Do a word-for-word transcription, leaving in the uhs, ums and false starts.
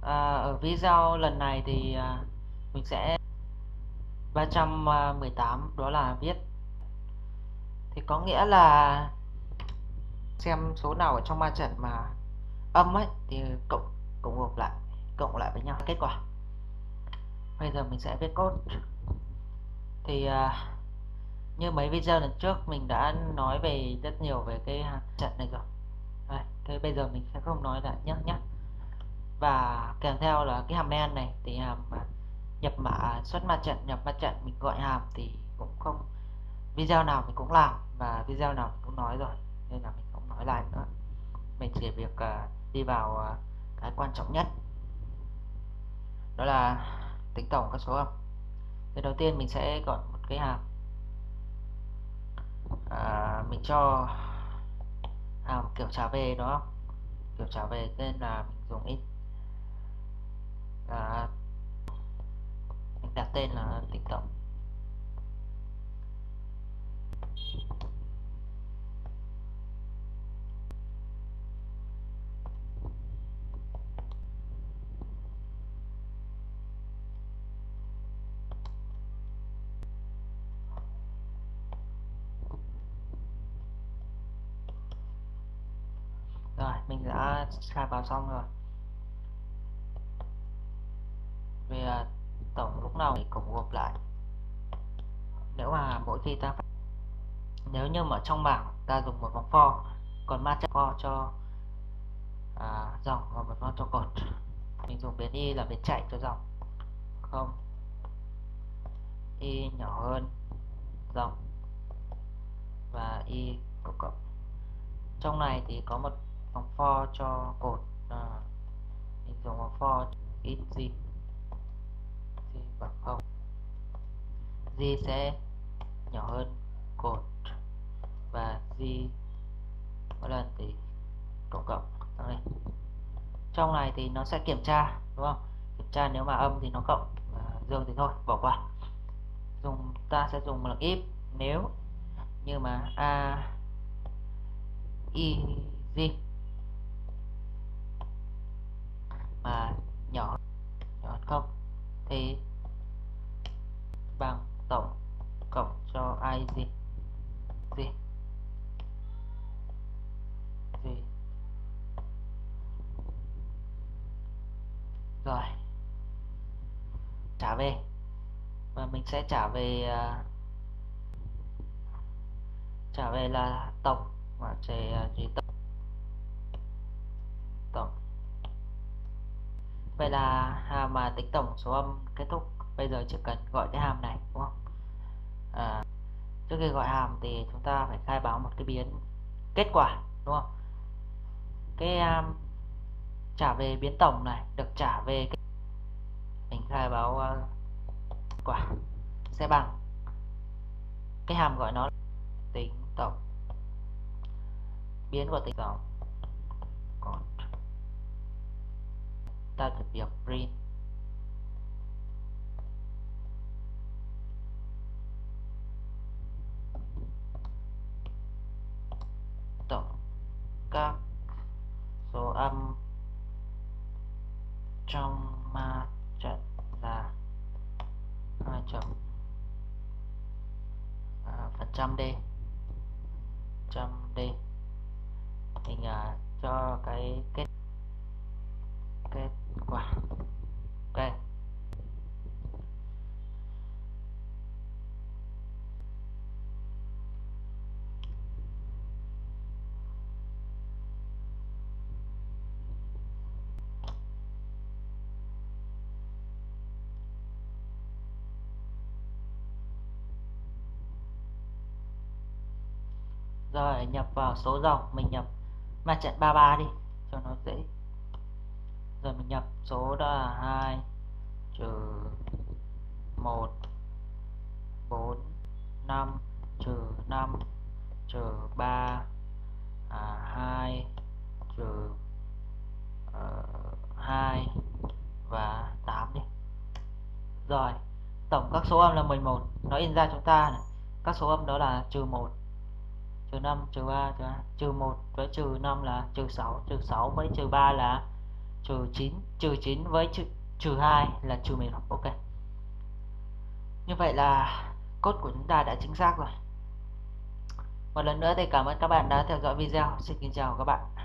À, ở video lần này thì à, mình sẽ ba trăm mười tám, đó là viết, thì có nghĩa là xem số nào ở trong ma trận mà âm ấy thì cộng cộng gộp lại cộng lại với nhau kết quả. Bây giờ mình sẽ viết code. Thì à, như mấy video lần trước mình đã nói về rất nhiều về cái trận này rồi. Đây, thế bây giờ mình sẽ không nói lại nhé nhé. Và kèm theo là cái hàm en này thì hàm nhập mã xuất ma trận, nhập ma trận mình gọi hàm thì cũng không, video nào mình cũng làm và video nào mình cũng nói rồi nên là mình không nói lại nữa. Mình chỉ việc uh, đi vào uh, cái quan trọng nhất, đó là tính tổng các số âm. Thì đầu tiên mình sẽ gọi một cái hàm, à, mình cho hàm kiểu trả về đó, kiểu trả về tên là mình dùng ít, à, mình đặt tên là tính tổng. Rồi mình đã khai báo xong rồi. Về tổng lúc nào thì cộng gộp lại, nếu mà mỗi khi ta, nếu như mà trong bảng ta dùng một vòng for, còn ma trận for cho à, dòng và một for cho cột, mình dùng biến y là biến chạy cho dòng, không y nhỏ hơn dòng và y cộng cộng. Trong này thì có một vòng for cho cột, à, mình dùng vòng for ít gì gì bằng không, gì sẽ nhỏ hơn cột và gì mỗi lần thì cộng cộng tăng lên. Trong này thì nó sẽ kiểm tra, đúng không? Kiểm tra nếu mà âm thì nó cộng, và dương thì thôi bỏ qua. Dùng ta sẽ dùng là if nếu như mà a y z mà nhỏ nhỏ hơn không thì bằng tổng cộng cho i z z z. Rồi trả về, và mình sẽ trả về uh, trả về là tổng và chế gì tổng tổng. Vậy là hàm mà tính tổng số âm kết thúc. Bây giờ chỉ cần gọi cái hàm này, đúng không? À, trước khi gọi hàm thì chúng ta phải khai báo một cái biến kết quả, đúng không? Cái um, trả về biến tổng này được trả về cái, mình khai báo uh, quả sẽ bằng cái hàm gọi nó tính tổng, biến của tính tổng, còn ta thực việc print tổng các số âm trong ma trận là hai chấm à, phần trăm d trăm d. Mình à, cho cái kết kết quả. Ok, rồi nhập vào số dòng, mình nhập ma trận ba mươi ba đi cho nó dễ. Rồi mình nhập số đó là hai trừ một bốn năm trừ năm trừ ba à, hai trừ uh, hai và tám đi. Rồi tổng các số âm là mười một, nó in ra chúng ta này. Các số âm đó là trừ một, trừ năm, trừ ba, trừ, trừ một với trừ năm là trừ sáu, trừ sáu với trừ ba là trừ chín, trừ chín với trừ, trừ hai là trừ mười. Ok. Như vậy là code của chúng ta đã chính xác rồi. Một lần nữa thì cảm ơn các bạn đã theo dõi video. Xin kính chào các bạn.